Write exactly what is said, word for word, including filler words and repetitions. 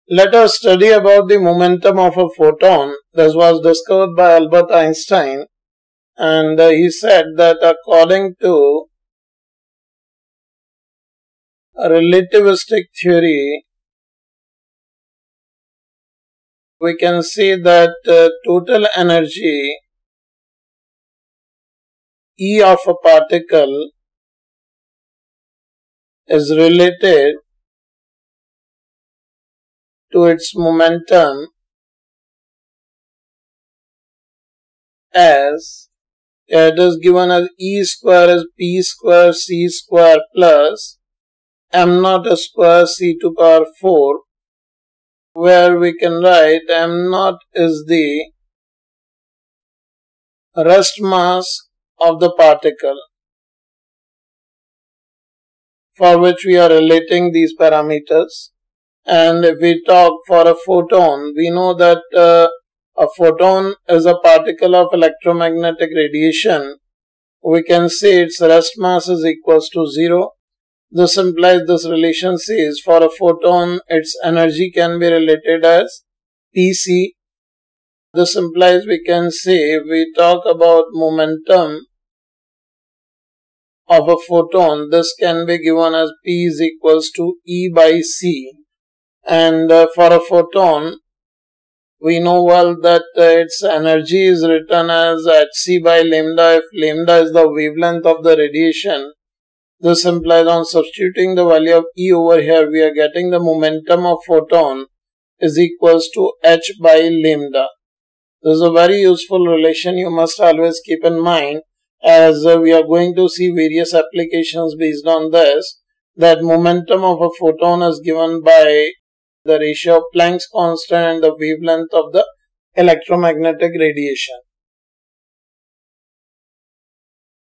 Let us study about the momentum of a photon. This was discovered by Albert Einstein, and uh, he said that according to a relativistic theory, we can see that uh, total energy E of a particle is related to its momentum as it is given as E square is P square C square plus M naught square C to power four, where we can write M naught is the rest mass of the particle, for which we are relating these parameters. And if we talk for a photon, we know that uh, a photon is a particle of electromagnetic radiation. We can say its rest mass is equals to zero. This implies this relation says for a photon its energy can be related as P C. This implies we can say if we talk about momentum of a photon, this can be given as P is equals to E by C. And uh, for a photon, we know well that uh, its energy is written as hc by lambda if lambda is the wavelength of the radiation. This implies on substituting the value of E over here, we are getting the momentum of photon is equals to h by lambda. This is a very useful relation you must always keep in mind, as uh, we are going to see various applications based on this, that momentum of a photon is given by the ratio of Planck's constant and the wavelength of the electromagnetic radiation.